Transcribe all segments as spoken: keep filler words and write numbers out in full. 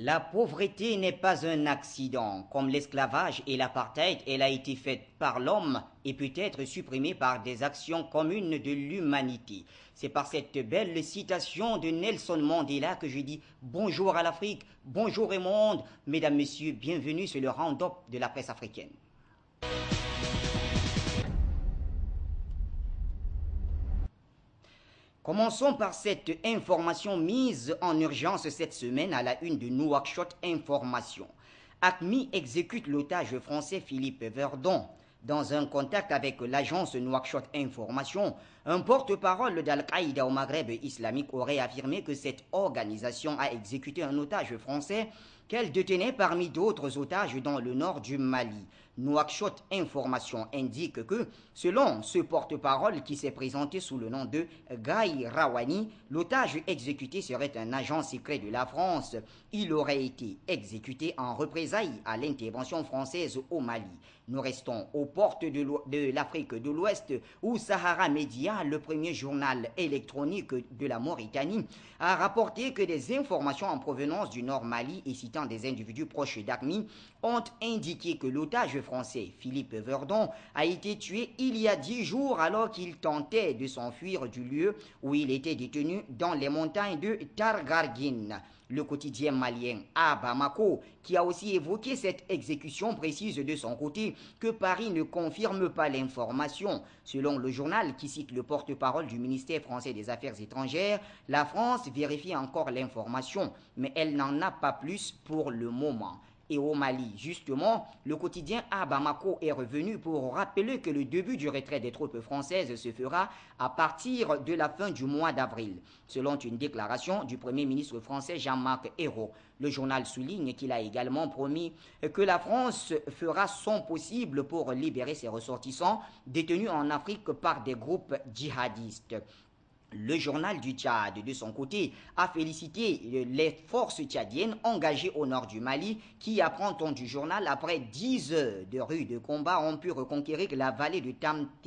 La pauvreté n'est pas un accident. Comme l'esclavage et l'apartheid, elle a été faite par l'homme et peut être supprimée par des actions communes de l'humanité. C'est par cette belle citation de Nelson Mandela que je dis bonjour à l'Afrique, bonjour au monde. Mesdames, Messieurs, bienvenue sur le round-up de la presse africaine. Commençons par cette information mise en urgence cette semaine à la une de Nouakchott Information. A C M I exécute l'otage français Philippe Verdon. Dans un contact avec l'agence Nouakchott Information, un porte-parole d'Al-Qaïda au Maghreb islamique aurait affirmé que cette organisation a exécuté un otage français qu'elle détenait parmi d'autres otages dans le nord du Mali. Nouakchott Information indique que, selon ce porte-parole qui s'est présenté sous le nom de Gaï Rawani, l'otage exécuté serait un agent secret de la France. Il aurait été exécuté en représailles à l'intervention française au Mali. Nous restons aux portes de l'Afrique de l'Ouest où Sahara Media, le premier journal électronique de la Mauritanie, a rapporté que des informations en provenance du Nord Mali et citant des individus proches d'A C M I ont indiqué que l'otage français Philippe Verdon a été tué il y a dix jours alors qu'il tentait de s'enfuir du lieu où il était détenu dans les montagnes de Targargine. Le quotidien malien à Bamako, qui a aussi évoqué cette exécution, précise de son côté que Paris ne confirme pas l'information. Selon le journal qui cite le porte-parole du ministère français des Affaires étrangères, la France vérifie encore l'information, mais elle n'en a pas plus pour le moment. Et au Mali, justement, le quotidien à Bamako est revenu pour rappeler que le début du retrait des troupes françaises se fera à partir de la fin du mois d'avril, selon une déclaration du Premier ministre français Jean-Marc Ayrault. Le journal souligne qu'il a également promis que la France fera son possible pour libérer ses ressortissants détenus en Afrique par des groupes djihadistes. Le journal du Tchad, de son côté, a félicité les forces tchadiennes engagées au nord du Mali qui, apprend-on du journal, après dix heures de rudes combats, ont pu reconquérir la vallée de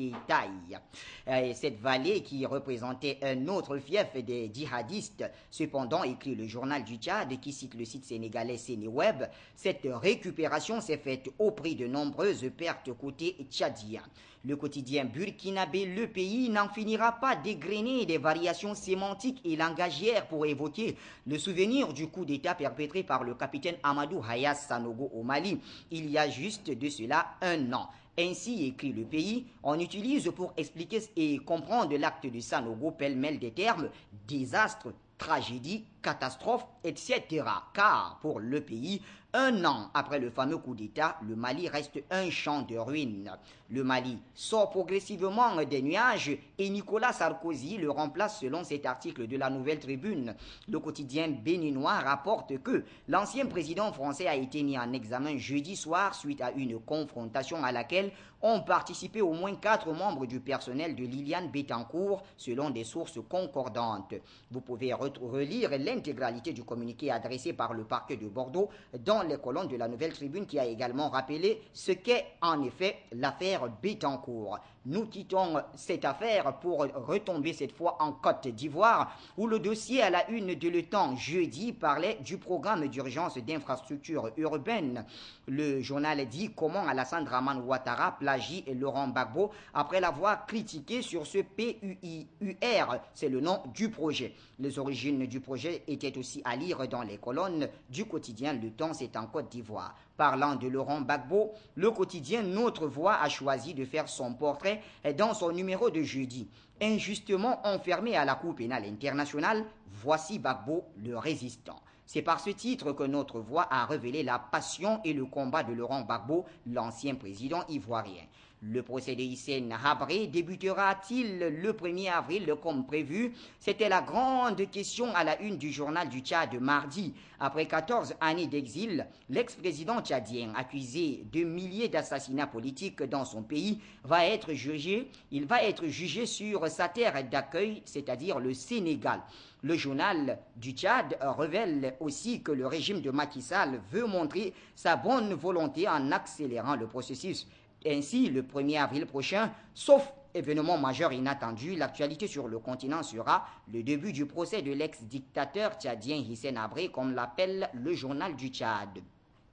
Tamtetaï. Cette vallée qui représentait un autre fief des djihadistes. Cependant, écrit le journal du Tchad qui cite le site sénégalais Sénéweb, cette récupération s'est faite au prix de nombreuses pertes côté tchadien. Le quotidien burkinabé Le Pays n'en finira pas d'égrener des variations sémantiques et langagières pour évoquer le souvenir du coup d'État perpétré par le capitaine Amadou Hayas Sanogo au Mali, il y a juste de cela un an. Ainsi écrit Le Pays, on utilise pour expliquer et comprendre l'acte de Sanogo pêle-mêle des termes désastre, tragédie, catastrophe, et cetera. Car pour Le Pays, un an après le fameux coup d'État, le Mali reste un champ de ruines. Le Mali sort progressivement des nuages et Nicolas Sarkozy le remplace selon cet article de la Nouvelle Tribune. Le quotidien béninois rapporte que l'ancien président français a été mis en examen jeudi soir suite à une confrontation à laquelle ont participé au moins quatre membres du personnel de Liliane Bettencourt selon des sources concordantes. Vous pouvez relire l'intégralité du communiqué adressé par le parquet de Bordeaux dans les colonnes de la Nouvelle Tribune qui a également rappelé ce qu'est en effet l'affaire Bettencourt. Nous quittons cette affaire pour retomber cette fois en Côte d'Ivoire où le dossier à la une de Le Temps jeudi parlait du programme d'urgence d'infrastructures urbaines. Le journal dit comment Alassane Dramane Ouattara plagie Laurent Gbagbo après l'avoir critiqué sur ce P U I U R, c'est le nom du projet. Les origines du projet étaient aussi à lire dans les colonnes du quotidien Le Temps, c'est en Côte d'Ivoire. Parlant de Laurent Gbagbo, le quotidien Notre Voix a choisi de faire son portrait dans son numéro de jeudi. Injustement enfermé à la Cour pénale internationale, voici Gbagbo le résistant. C'est par ce titre que Notre Voix a révélé la passion et le combat de Laurent Gbagbo, l'ancien président ivoirien. Le procès de Hissène Habré débutera-t-il le premier avril comme prévu? C'était la grande question à la une du journal du Tchad mardi. Après quatorze années d'exil, l'ex-président tchadien, accusé de milliers d'assassinats politiques dans son pays, va être jugé. Il va être jugé sur sa terre d'accueil, c'est-à-dire le Sénégal. Le journal du Tchad révèle aussi que le régime de Macky Sall veut montrer sa bonne volonté en accélérant le processus. Ainsi, le premier avril prochain, sauf événement majeur inattendu, l'actualité sur le continent sera le début du procès de l'ex-dictateur tchadien Hissène Habré, comme l'appelle le journal du Tchad.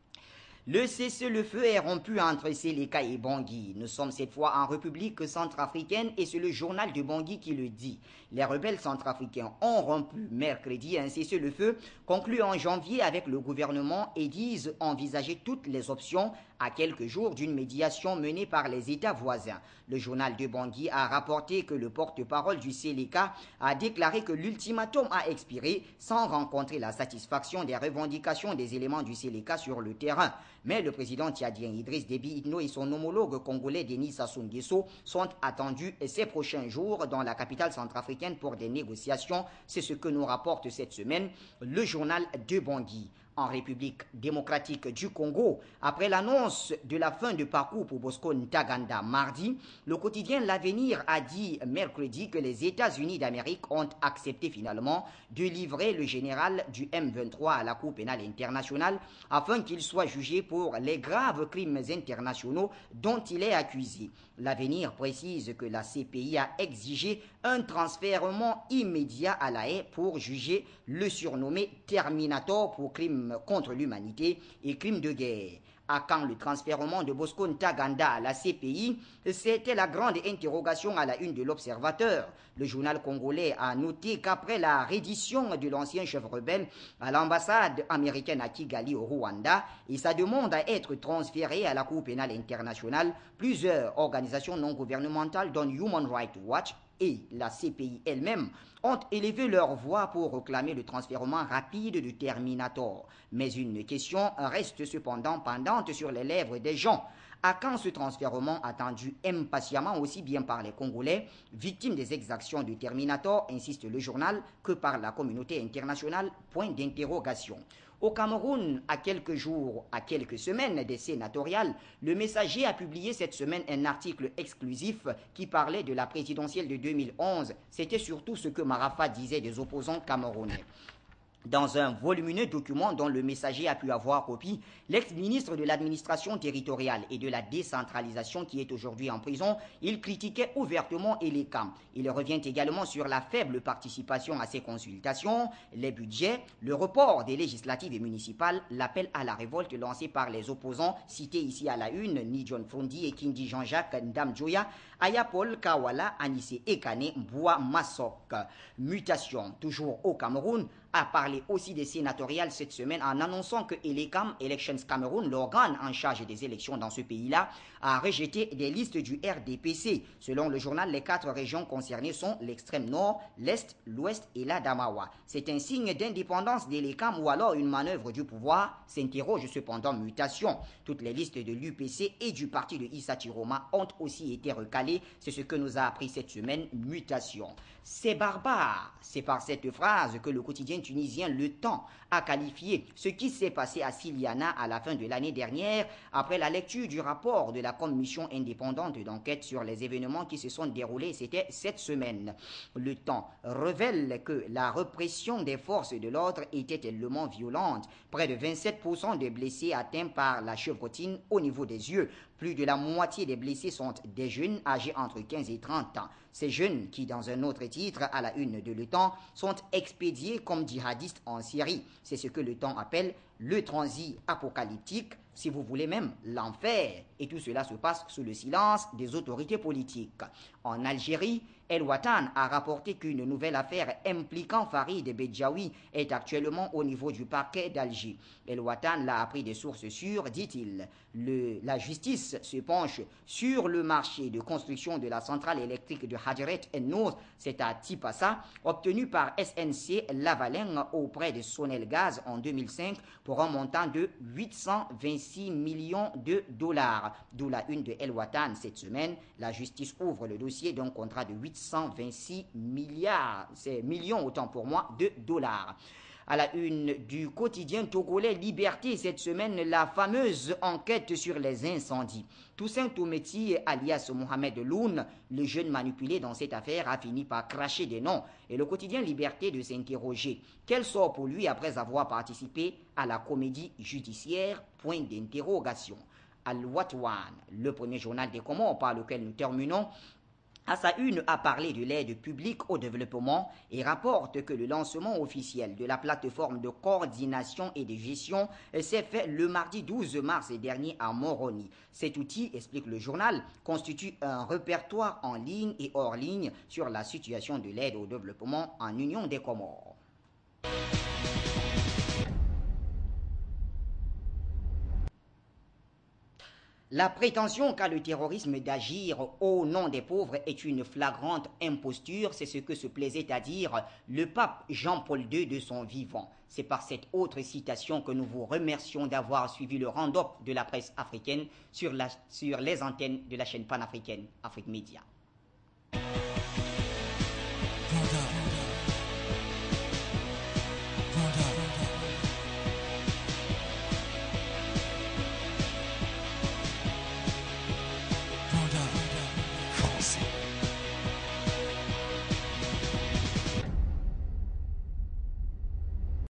Le cessez-le-feu est rompu entre Séléka et Bangui. Nous sommes cette fois en République centrafricaine et c'est le journal de Bangui qui le dit. Les rebelles centrafricains ont rompu mercredi un cessez-le-feu conclu en janvier avec le gouvernement et disent envisager toutes les options à quelques jours d'une médiation menée par les États voisins. Le journal de Bangui a rapporté que le porte-parole du Séléka a déclaré que l'ultimatum a expiré sans rencontrer la satisfaction des revendications des éléments du Séléka sur le terrain. Mais le président tchadien Idriss Déby Itno et son homologue congolais Denis Sassou Nguesso sont attendus ces prochains jours dans la capitale centrafricaine pour des négociations. C'est ce que nous rapporte cette semaine le journal de Bangui. En République démocratique du Congo, après l'annonce de la fin de parcours pour Bosco Ntaganda mardi, le quotidien L'Avenir a dit mercredi que les États-Unis d'Amérique ont accepté finalement de livrer le général du M vingt-trois à la Cour pénale internationale afin qu'il soit jugé pour les graves crimes internationaux dont il est accusé. L'Avenir précise que la C P I a exigé un transfèrement immédiat à La Haye pour juger le surnommé Terminator pour crimes contre l'humanité et crimes de guerre. À quand le transfèrement de Bosco Ntaganda à la C P I? C'était la grande interrogation à la une de l'Observateur. Le journal congolais a noté qu'après la reddition de l'ancien chef rebelle à l'ambassade américaine à Kigali au Rwanda et sa demande à être transféré à la Cour pénale internationale, plusieurs organisations non gouvernementales dont Human Rights Watch et la C P I elle-même ont élevé leur voix pour réclamer le transfèrement rapide du Terminator. Mais une question reste cependant pendante sur les lèvres des gens. À quand ce transfèrement attendu impatiemment aussi bien par les Congolais, victimes des exactions du Terminator, insiste le journal, que par la communauté internationale? Point d'interrogation. Au Cameroun, à quelques jours, à quelques semaines des sénatoriales, le Messager a publié cette semaine un article exclusif qui parlait de la présidentielle de deux mille onze. C'était surtout ce que Marafa disait des opposants camerounais. Dans un volumineux document dont le Messager a pu avoir copie, l'ex-ministre de l'administration territoriale et de la décentralisation qui est aujourd'hui en prison, il critiquait ouvertement Elecam. Il revient également sur la faible participation à ces consultations, les budgets, le report des législatives et municipales, l'appel à la révolte lancé par les opposants cités ici à la une, Ni John Frondi et Kindi Jean-Jacques Ndamjoya, Ayapol Kawala, Anissé Ekane, Boua Massok. Mutation, toujours au Cameroun, a parlé aussi des sénatoriales cette semaine en annonçant que Elecam, Elections Cameroun, l'organe en charge des élections dans ce pays-là, a rejeté des listes du R D P C. Selon le journal, les quatre régions concernées sont l'extrême nord, l'est, l'ouest et la Damawa. C'est un signe d'indépendance d'Elecam ou alors une manœuvre du pouvoir, s'interroge cependant Mutation. Toutes les listes de l'U P C et du parti de Issa Chiroma ont aussi été recalées. C'est ce que nous a appris cette semaine Mutation. C'est barbare. C'est par cette phrase que le quotidien tunisien Le Temps a qualifié ce qui s'est passé à Siliana à la fin de l'année dernière après la lecture du rapport de la commission indépendante d'enquête sur les événements qui se sont déroulés, c'était cette semaine. Le Temps révèle que la répression des forces de l'ordre était tellement violente. Près de vingt-sept pour cent des blessés atteints par la chevrotine au niveau des yeux. Plus de la moitié des blessés sont des jeunes âgés entre quinze et trente ans. Ces jeunes qui, dans un autre titre, à la une de Le Temps, sont expédiés comme djihadistes en Syrie. C'est ce que Le Temps appelle le transit apocalyptique, si vous voulez même l'enfer. Et tout cela se passe sous le silence des autorités politiques. En Algérie, El Watan a rapporté qu'une nouvelle affaire impliquant Farid Bedjaoui est actuellement au niveau du parquet d'Alger. El Watan l'a appris des sources sûres, dit-il. Le, la justice se penche sur le marché de construction de la centrale électrique de Hadjeret en-Nour, c'est à Tipasa, obtenu par S N C Lavalin auprès de Sonelgaz en deux mille cinq pour un montant de huit cent vingt-six millions de dollars. D'où la une de El Watan cette semaine. La justice ouvre le dossier d'un contrat de huit cent vingt-six milliards, c'est millions autant pour moi, de dollars. À la une du quotidien togolais Liberté cette semaine, la fameuse enquête sur les incendies. Toussaint Toumeti, alias Mohamed Loun, le jeune manipulé dans cette affaire, a fini par cracher des noms. Et le quotidien Liberté de s'interroger. Quel sort pour lui après avoir participé à la comédie judiciaire? Point d'interrogation. Al-Watwan, le premier journal des Comores par lequel nous terminons, à sa une a parlé de l'aide publique au développement et rapporte que le lancement officiel de la plateforme de coordination et de gestion s'est fait le mardi douze mars dernier à Moroni. Cet outil, explique le journal, constitue un répertoire en ligne et hors ligne sur la situation de l'aide au développement en Union des Comores. La prétention qu'a le terrorisme d'agir au nom des pauvres est une flagrante imposture, c'est ce que se plaisait à dire le pape Jean-Paul deux de son vivant. C'est par cette autre citation que nous vous remercions d'avoir suivi le round-up de la presse africaine sur, la, sur les antennes de la chaîne panafricaine Afrique Média.